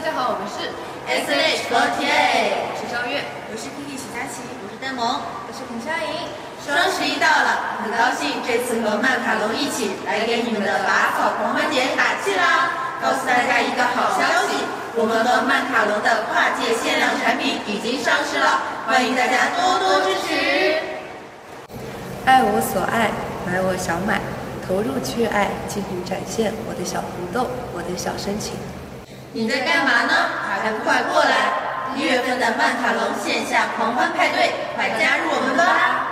家好，我们是 SH48， 我是赵月， 我是 Kiki 许佳琪， 我是邓萌， 我是孔佳莹。 双11到了，很高兴这次和曼卡龙一起来给你们的拔草狂欢节打气啦！告诉大家一个好消息，我们的曼卡龙的跨界限量产品已经上市了，欢迎大家多多支持。 爱我所爱，买我想买，投入去爱，尽情展现我的小红豆，我的小深情。 你在干嘛呢？还不快过来！1月份的曼卡龙线下狂欢派对，快加入我们吧！